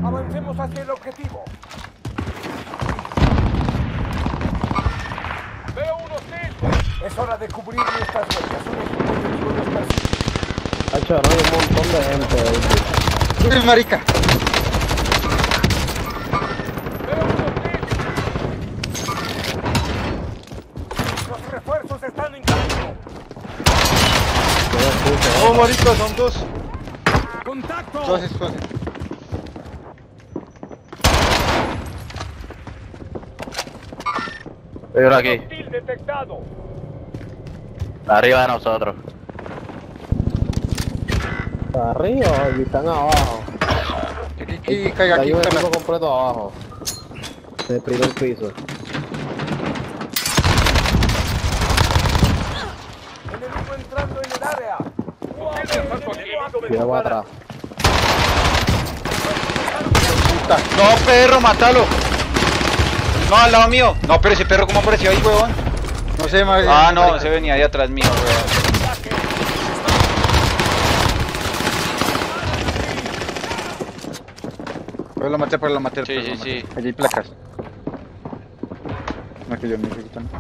Avancemos hacia el objetivo. Veo unos hostil. Es hora de cubrir nuestras huellas. Un equipo enemigo nos persigue. Hacho, no hay un montón de gente ahí. ¡Uy, marica! Veo unos hostil. Los refuerzos están en camino. ¡Oh, marica! Son dos. ¡Contacto! Dos escuadras. Hay uno aquí, Hostil detectado. arriba de nosotros. Arriba y están abajo. Aquí, caiga aquí, Hay un equipo Carla. completo abajo. En el primer piso. Enemigo entrando en el área. Cuidado atrás. Puta. No, perro, mátalo. No, al lado mío. No, pero ese perro, ¿cómo apareció ahí, huevón? No sé, marica. Ah, no, se venía de atrás mío, weón. Pero lo maté. Sí, sí, sí. Allí hay placas. No, que yo me estoy quitando.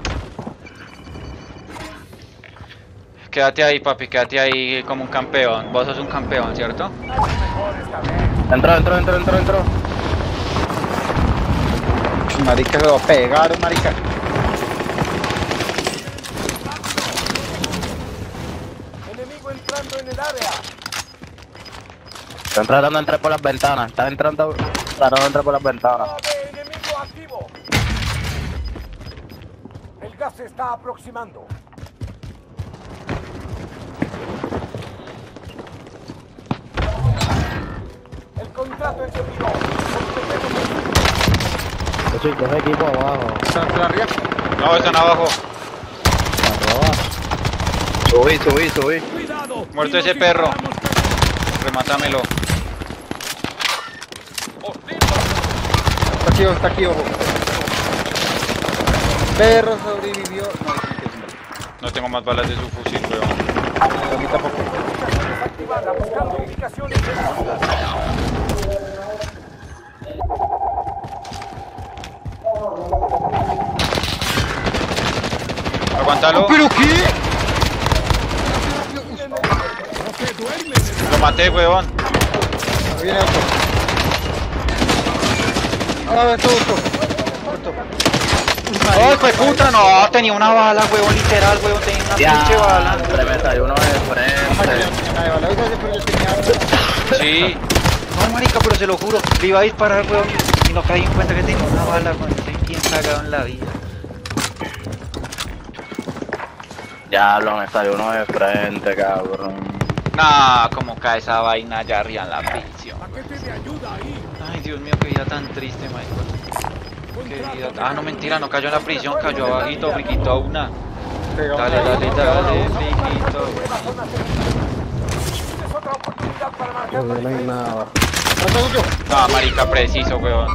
Quédate ahí, papi, quédate ahí como un campeón. Vos sos un campeón, ¿cierto? Entró. Marica, se lo pegaron, marica. Enemigo entrando en el área. Están tratando de entrar por las ventanas. Tratando de entrar por las ventanas. Nave enemigo activo. El gas se está aproximando. El contrato expiró. Esos dos equipos abajo. ¿Están por arriba? No, están abajo. Arriba. Subí. Cuidado. Muerto ese perro. Remátamelo. Está aquí, ojo. Perro sobrevivió. No, No tengo más balas de su fusil, weón. a mí tampoco. Desactivada, buscando ubicaciones seguras. Aguántalo. ¿Pero qué? Lo maté, weón. Viene otro. Ah, esto. ¡Ay, fue puta! No, tenía una bala, weón, literal, weón, tenía una pinche bala. Hay uno de frente. Sí. No, marica, pero se lo juro. Le iba a disparar, weón, y no caí en cuenta que tenía una bala, weón. Estoy bien cagado en la vida. Diablo, me salió uno de frente, cabrón. Nah, como cae esa vaina allá arriba en la prisión. Paquete de ayuda ahí. Ay, Dios mío, qué vida tan triste, Michael. Qué vida. Ah, no, mentira, no cayó en la prisión, cayó abajito, briquito a una. Dale, briquito. Es otra oportunidad para marcar la No hay diferencia. nada. No, marica, preciso, weón.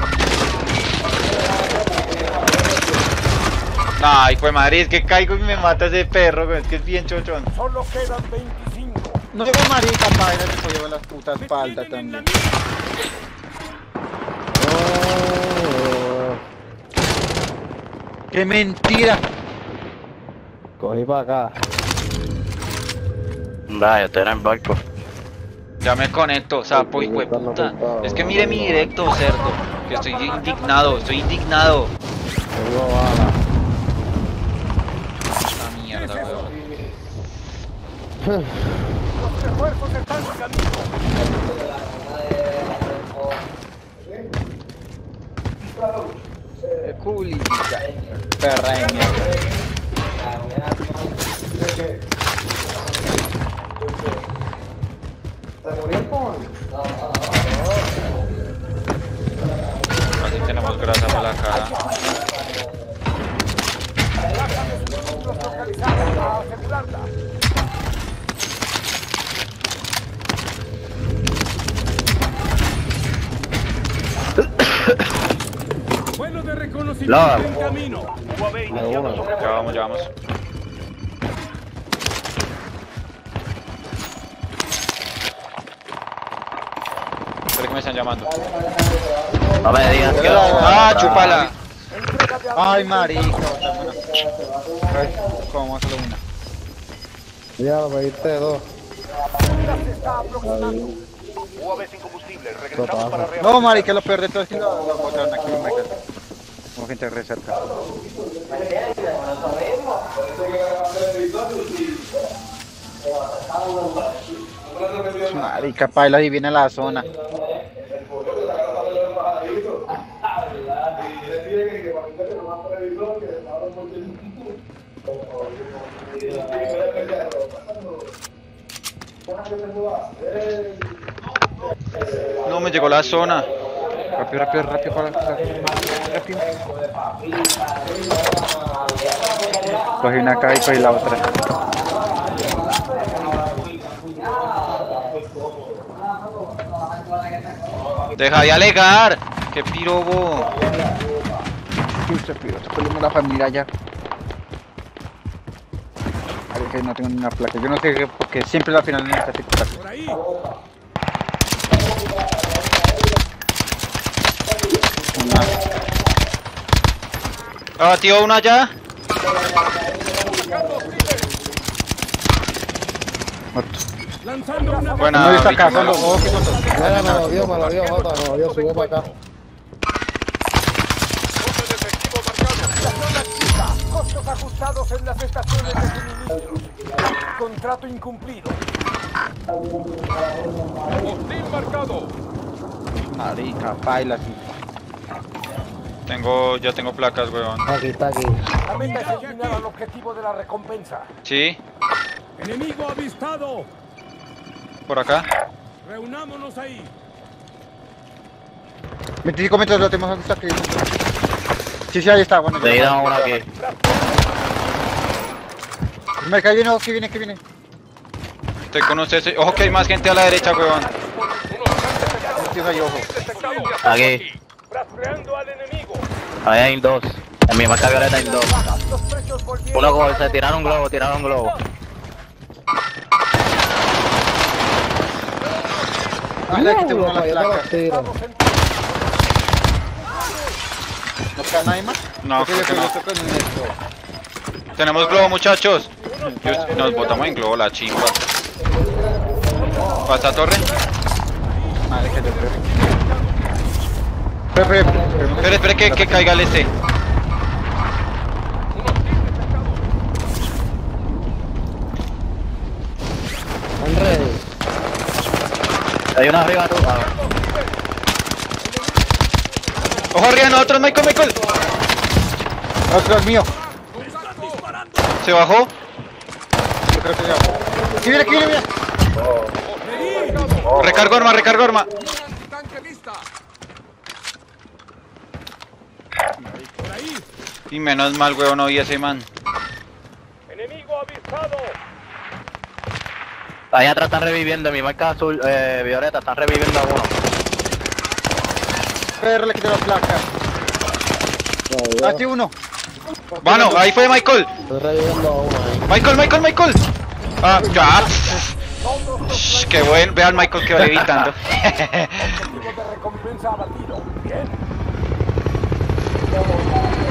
Ay, pues madre, es que caigo y me mata ese perro, weón, es que es bien chochón. Solo quedan 25. No llegó marica, padre, me llevo las putas espaldas también. ¡Qué mentira! Cogí para acá. Va, yo estoy en el barco. Ya me conecto, sapo, hijo de puta. Es que mire mi directo, cerdo. Que estoy indignado. Tengo bala. Esta mierda, weón. Los refuerzos están en camino. Culica. Perra de mierda. Así tenemos grasa para la cara. A asegurarla. Vuelo de reconocimiento Lava. en camino. UAV iniciando sobre Ya vamos. Espera que me están llamando. No me digas que ¡Ah, chúpala! Entrega de Ay, armamento. marica. Ay, ¿cómo solo una? Ya, lo pediste dos. Se está aproximando. UAV sin combustible. Regresamos para reabastecimiento. No, marica, lo peor de todo es que lo botaron aquí en Michael. Como gente re cerca. Marica, paila, adivina la zona. No me llegó la zona. Rápido, rápido, rápido, rápido. Cogí una acá y cogí la otra. Deja de alegar. ¡Qué pirobo! Justo, pero tocó la familia ya. A ver que no tengo ninguna placa. Yo no sé porque siempre la final necesita tic-tac. Por ahí. Ah, tío, una allá. Lanzando una Buena. No, está acá, Vicky, son los dos que son dos. Mira, me lo dio, Jota, me lo dio, subió para acá. costos ajustados en las estaciones de suministro. Contrato incumplido. Hostil marcado. Marica, paila, sí. Ya tengo placas, weón. Aquí, está aquí. La meta es eliminar al objetivo de la recompensa. ¿Sí? Enemigo avistado. ¿Por acá? Reunámonos ahí. 25 metros lo tenemos hasta aquí. Sí, sí, ahí está, bueno. Te dieron uno aquí. Me cae viene, que viene, que viene. Estoy con ustedes. Ojo que hay más gente a la derecha, weón. Estoy ahí, ojo. Aquí. Rastreando al enemigo. Ahí hay dos. En mi marca violeta hay dos. Los precios volvieron. Uno como se tiraron un globo, tiraron un globo. Ah, le quité uno la placa. Tiro. ¿No queda nadie más? No, Porque yo creo que creo no. que con esto. Tenemos globo, muchachos. Nos botamos en globo, la chimba. ¿Pasa torre? Madre que yo creo. Espere, que caiga el este. Andrés, Hay uno arriba tú. Ah, Ojo arriba, nosotros, Michael. Otro es mío. ¿Se bajó? Yo creo que ya. Aquí viene, mira. Recargo arma. Y menos mal, weón, no vi ese man. Enemigo avistado. ahí atrás están reviviendo. En mi marca azul, violeta, están reviviendo a uno. Perro, le quité la placa. Aquí uno. Bueno, ahí fue Michael. estoy reviviendo a uno ahí. Michael. Ah, ya. Shh, qué bueno. Vean Michael que va evitando. Objetivo de recompensa abatido. Bien.